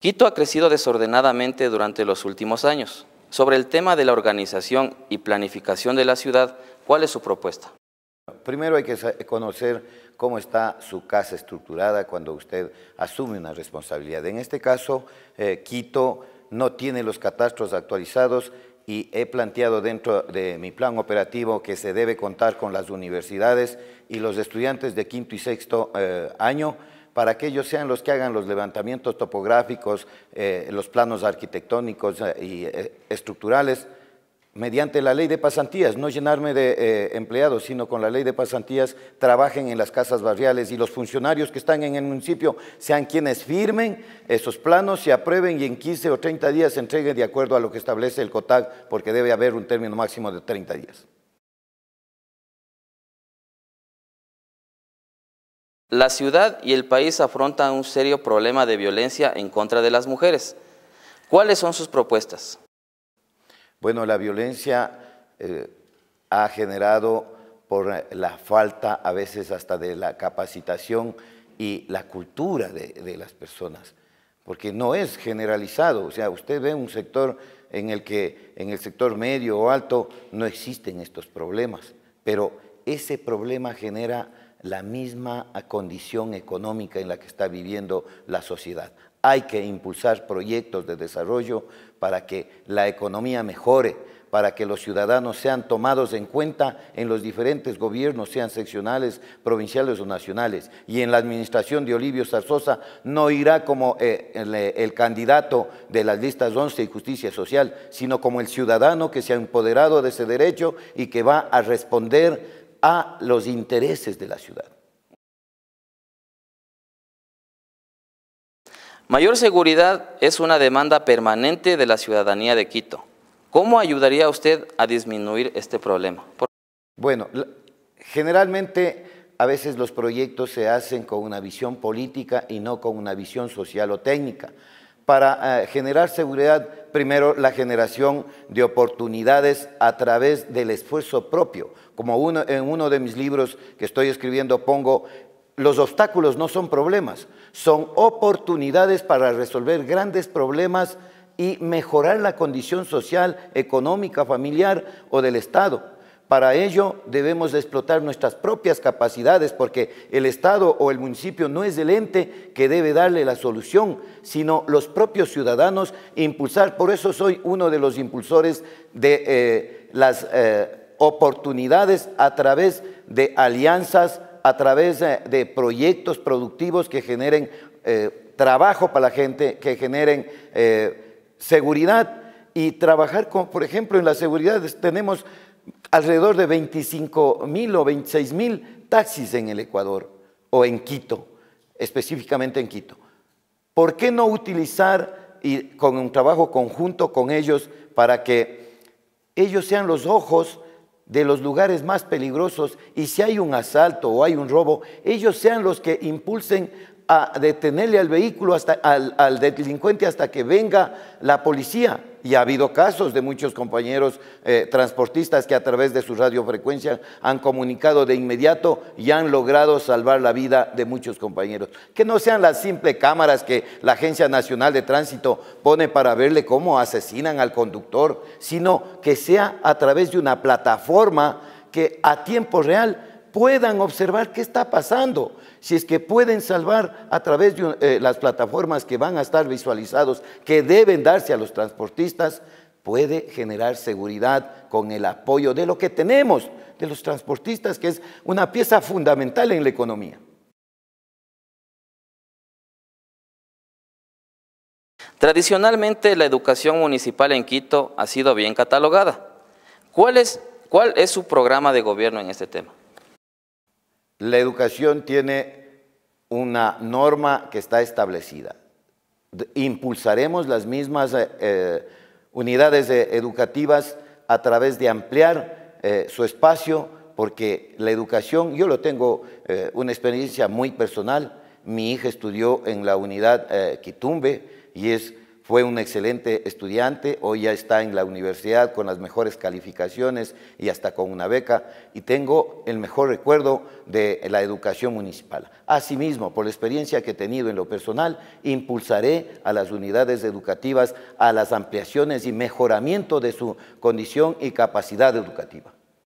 Quito ha crecido desordenadamente durante los últimos años. Sobre el tema de la organización y planificación de la ciudad, ¿cuál es su propuesta? Primero hay que conocer cómo está su casa estructurada cuando usted asume una responsabilidad. En este caso, Quito no tiene los catastros actualizados y he planteado dentro de mi plan operativo que se debe contar con las universidades y los estudiantes de quinto y sexto año para que ellos sean los que hagan los levantamientos topográficos, los planos arquitectónicos y estructurales, mediante la ley de pasantías, no llenarme de empleados, sino con la ley de pasantías trabajen en las casas barriales y los funcionarios que están en el municipio sean quienes firmen esos planos, se aprueben y en 15 o 30 días se entreguen de acuerdo a lo que establece el COTAC, porque debe haber un término máximo de 30 días. La ciudad y el país afrontan un serio problema de violencia en contra de las mujeres. ¿Cuáles son sus propuestas? Bueno, la violencia ha generado por la falta a veces hasta de la capacitación y la cultura de las personas, porque no es generalizado. O sea, usted ve un sector en el que en el sector medio o alto no existen estos problemas, pero ese problema genera la misma condición económica en la que está viviendo la sociedad. Hay que impulsar proyectos de desarrollo para que la economía mejore, para que los ciudadanos sean tomados en cuenta en los diferentes gobiernos, sean seccionales, provinciales o nacionales. Y en la administración de Olivio Zarzosa no irá como el candidato de las listas 11 y Justicia Social, sino como el ciudadano que se ha empoderado de ese derecho y que va a responder a los intereses de la ciudad. Mayor seguridad es una demanda permanente de la ciudadanía de Quito. ¿Cómo ayudaría usted a disminuir este problema? Bueno, generalmente a veces los proyectos se hacen con una visión política y no con una visión social o técnica. Para generar seguridad, primero la generación de oportunidades a través del esfuerzo propio. Como en uno de mis libros que estoy escribiendo pongo, los obstáculos no son problemas, son oportunidades para resolver grandes problemas y mejorar la condición social, económica, familiar o del Estado. Para ello debemos de explotar nuestras propias capacidades porque el Estado o el municipio no es el ente que debe darle la solución, sino los propios ciudadanos impulsar. Por eso soy uno de los impulsores de las oportunidades a través de alianzas, a través de proyectos productivos que generen trabajo para la gente, que generen seguridad y trabajar con, por ejemplo, en la seguridad tenemos alrededor de 25.000 o 26.000 taxis en el Ecuador o en Quito, específicamente en Quito. ¿Por qué no utilizar y con un trabajo conjunto con ellos para que ellos sean los ojos de los lugares más peligrosos y si hay un asalto o hay un robo, ellos sean los que impulsen a detenerle al vehículo, al delincuente hasta que venga la policía? Y ha habido casos de muchos compañeros transportistas que a través de su radiofrecuencia han comunicado de inmediato y han logrado salvar la vida de muchos compañeros. Que no sean las simples cámaras que la Agencia Nacional de Tránsito pone para verle cómo asesinan al conductor, sino que sea a través de una plataforma que a tiempo real puedan observar qué está pasando. Si es que pueden salvar a través de las plataformas que van a estar visualizados, que deben darse a los transportistas, puede generar seguridad con el apoyo de lo que tenemos, de los transportistas, que es una pieza fundamental en la economía. Tradicionalmente, la educación municipal en Quito ha sido bien catalogada. ¿Cuál es su programa de gobierno en este tema? La educación tiene una norma que está establecida. Impulsaremos las mismas unidades educativas a través de ampliar su espacio, porque la educación, yo lo tengo una experiencia muy personal. Mi hija estudió en la unidad Quitumbe y es fue un excelente estudiante, hoy ya está en la universidad con las mejores calificaciones y hasta con una beca, y tengo el mejor recuerdo de la educación municipal. Asimismo, por la experiencia que he tenido en lo personal, impulsaré a las unidades educativas a las ampliaciones y mejoramiento de su condición y capacidad educativa.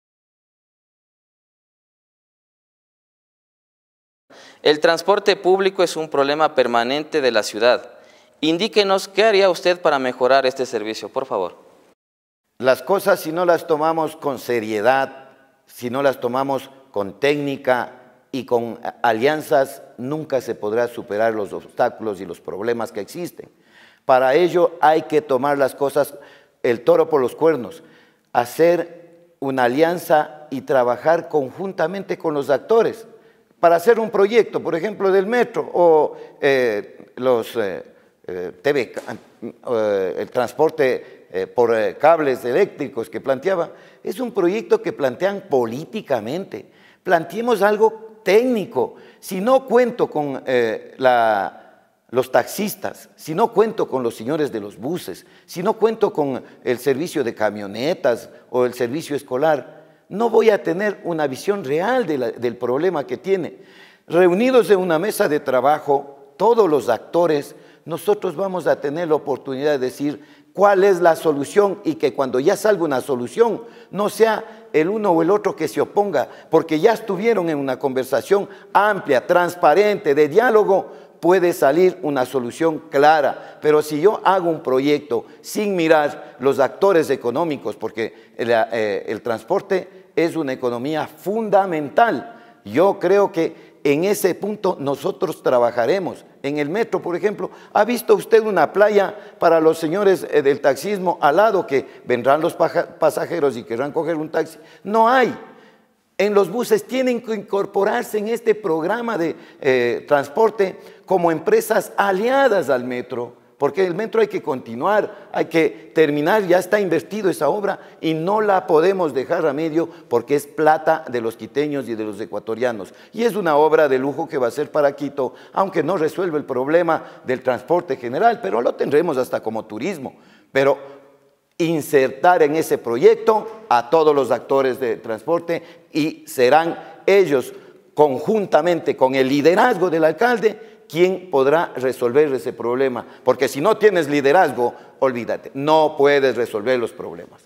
El transporte público es un problema permanente de la ciudad. Indíquenos qué haría usted para mejorar este servicio, por favor. Las cosas, si no las tomamos con seriedad, si no las tomamos con técnica y con alianzas, nunca se podrá superar los obstáculos y los problemas que existen. Para ello hay que tomar las cosas, el toro por los cuernos, hacer una alianza y trabajar conjuntamente con los actores para hacer un proyecto, por ejemplo, del metro o el transporte por cables eléctricos que planteaba. Es un proyecto que plantean políticamente. Planteemos algo técnico. Si no cuento con los taxistas, si no cuento con los señores de los buses, si no cuento con el servicio de camionetas o el servicio escolar, no voy a tener una visión real del problema que tiene. Reunidos en una mesa de trabajo, todos los actores, nosotros vamos a tener la oportunidad de decir cuál es la solución y que cuando ya salga una solución no sea el uno o el otro que se oponga, porque ya estuvieron en una conversación amplia, transparente, de diálogo, puede salir una solución clara. Pero si yo hago un proyecto sin mirar los actores económicos, porque el transporte es una economía fundamental, yo creo que en ese punto nosotros trabajaremos. En el metro, por ejemplo, ¿ha visto usted una playa para los señores del taxismo al lado que vendrán los pasajeros y querrán coger un taxi? No hay. En los buses tienen que incorporarse en este programa de transporte como empresas aliadas al metro, porque el metro hay que continuar, hay que terminar, ya está invertido esa obra y no la podemos dejar a medio porque es plata de los quiteños y de los ecuatorianos. Y es una obra de lujo que va a ser para Quito, aunque no resuelve el problema del transporte general, pero lo tendremos hasta como turismo. Pero insertar en ese proyecto a todos los actores de transporte y serán ellos conjuntamente con el liderazgo del alcalde quien podrá resolver ese problema, porque si no tienes liderazgo, olvídate, no puedes resolver los problemas.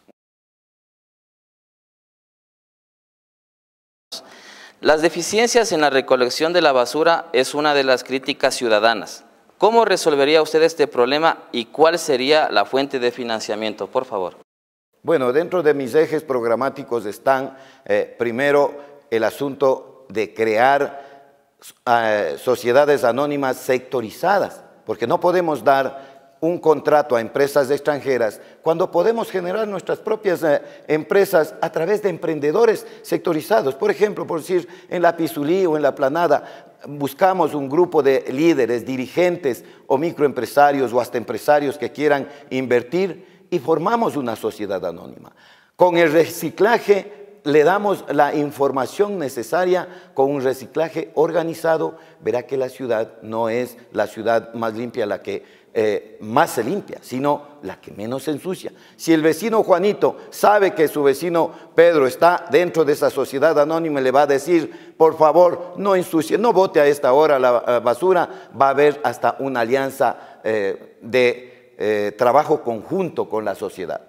Las deficiencias en la recolección de la basura es una de las críticas ciudadanas. ¿Cómo resolvería usted este problema y cuál sería la fuente de financiamiento? Por favor. Bueno, dentro de mis ejes programáticos están, primero, el asunto de crear sociedades anónimas sectorizadas, porque no podemos dar un contrato a empresas extranjeras cuando podemos generar nuestras propias empresas a través de emprendedores sectorizados. Por ejemplo, por decir, en la Pizulí o en la Planada, buscamos un grupo de líderes, dirigentes o microempresarios o hasta empresarios que quieran invertir y formamos una sociedad anónima. Con el reciclaje le damos la información necesaria, con un reciclaje organizado, verá que la ciudad no es la ciudad más limpia la que más se limpia, sino la que menos se ensucia. Si el vecino Juanito sabe que su vecino Pedro está dentro de esa sociedad anónima, le va a decir, por favor, no ensucie, no bote a esta hora la basura, va a haber hasta una alianza de trabajo conjunto con la sociedad.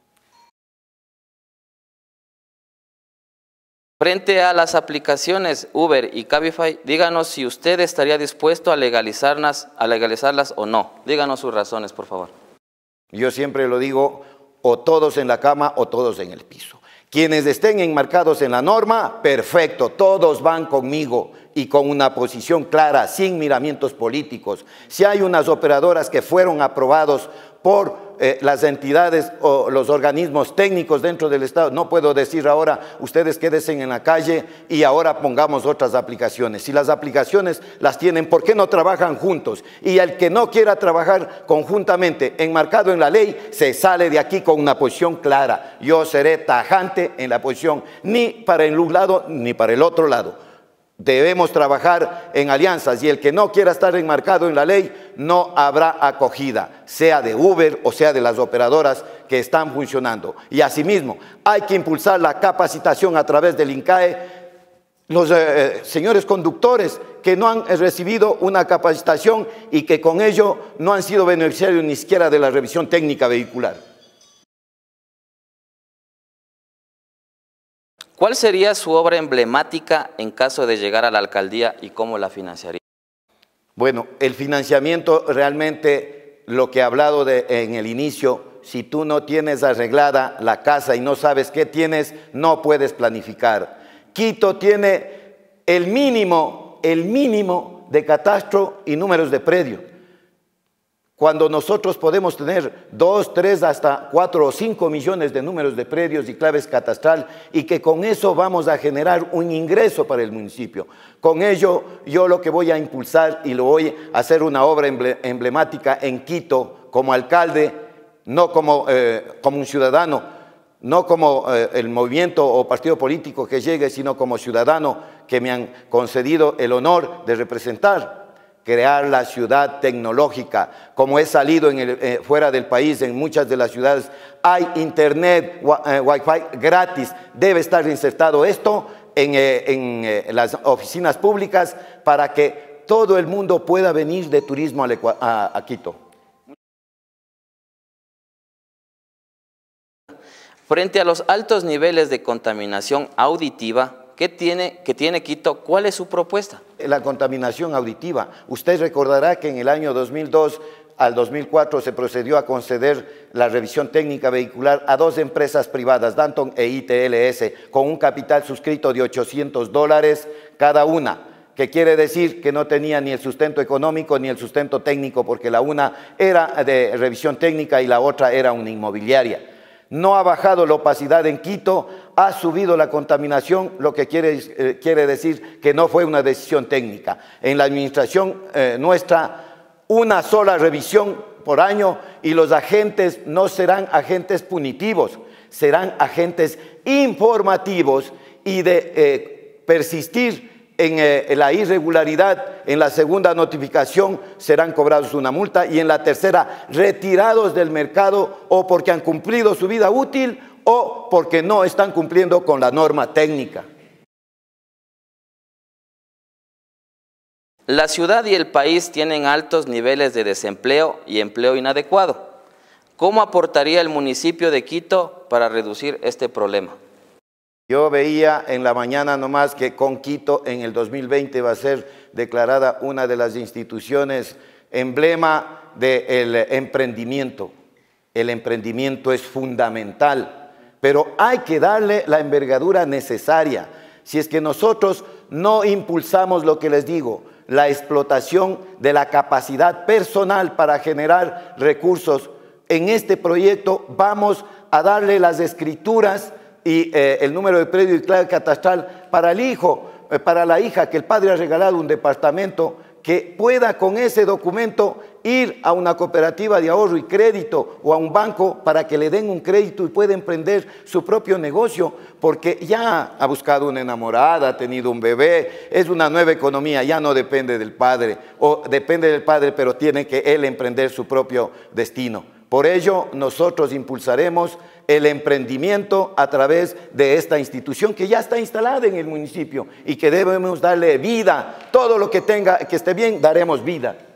Frente a las aplicaciones Uber y Cabify, díganos si usted estaría dispuesto a legalizarlas o no. Díganos sus razones, por favor. Yo siempre lo digo, o todos en la cama o todos en el piso. Quienes estén enmarcados en la norma, perfecto, todos van conmigo y con una posición clara, sin miramientos políticos. Si hay unas operadoras que fueron aprobados por las entidades o los organismos técnicos dentro del Estado, no puedo decir ahora, ustedes quédense en la calle y ahora pongamos otras aplicaciones. Si las aplicaciones las tienen, ¿por qué no trabajan juntos? Y el que no quiera trabajar conjuntamente, enmarcado en la ley, se sale de aquí con una posición clara. Yo seré tajante en la posición, ni para el un lado ni para el otro lado. debemos trabajar en alianzas, y el que no quiera estar enmarcado en la ley, no habrá acogida, sea de Uber o sea de las operadoras que están funcionando. Y asimismo, hay que impulsar la capacitación a través del INCAE. Los señores conductores que no han recibido una capacitación y que con ello no han sido beneficiarios ni siquiera de la revisión técnica vehicular. ¿Cuál sería su obra emblemática en caso de llegar a la alcaldía y cómo la financiaría? Bueno, el financiamiento realmente, lo que he hablado en el inicio, si tú no tienes arreglada la casa y no sabes qué tienes, no puedes planificar. Quito tiene el mínimo de catastro y números de predio. Cuando nosotros podemos tener 2, 3, hasta 4 o 5 millones de números de predios y claves catastral, y que con eso vamos a generar un ingreso para el municipio. Con ello, yo lo que voy a impulsar y lo voy a hacer una obra emblemática en Quito como alcalde, no como un ciudadano, no como el movimiento o partido político que llegue, sino como ciudadano que me han concedido el honor de representar. Crear la ciudad tecnológica, como he salido fuera del país, en muchas de las ciudades hay internet, wifi gratis. Debe estar insertado esto en las oficinas públicas para que todo el mundo pueda venir de turismo a Quito. Frente a los altos niveles de contaminación auditiva que tiene Quito, ¿cuál es su propuesta? La contaminación auditiva. Usted recordará que en el año 2002 al 2004 se procedió a conceder la revisión técnica vehicular a 2 empresas privadas, Danton e ITLS, con un capital suscrito de $800 cada una, que quiere decir que no tenía ni el sustento económico ni el sustento técnico, porque la una era de revisión técnica y la otra era una inmobiliaria. No ha bajado la opacidad en Quito, ha subido la contaminación, lo que quiere decir que no fue una decisión técnica. En la administración nuestra, una sola revisión por año, y los agentes no serán agentes punitivos, serán agentes informativos, y de persistir en la irregularidad, en la segunda notificación serán cobrados una multa, y en la tercera retirados del mercado, o porque han cumplido su vida útil o porque no están cumpliendo con la norma técnica. La ciudad y el país tienen altos niveles de desempleo y empleo inadecuado. ¿Cómo aportaría el municipio de Quito para reducir este problema? Yo veía en la mañana nomás que con Quito en el 2020 va a ser declarada una de las instituciones emblema del emprendimiento. El emprendimiento es fundamental, pero hay que darle la envergadura necesaria. Si es que nosotros no impulsamos lo que les digo, la explotación de la capacidad personal para generar recursos, en este proyecto vamos a darle las escrituras y el número de predio y clave catastral para el hijo, para la hija, que el padre ha regalado un departamento, que pueda con ese documento ir a una cooperativa de ahorro y crédito o a un banco para que le den un crédito y pueda emprender su propio negocio, porque ya ha buscado una enamorada, ha tenido un bebé, es una nueva economía, ya no depende del padre, o depende del padre, pero tiene que él emprender su propio destino. Por ello, nosotros impulsaremos el emprendimiento a través de esta institución que ya está instalada en el municipio y que debemos darle vida. Todo lo que esté bien, daremos vida.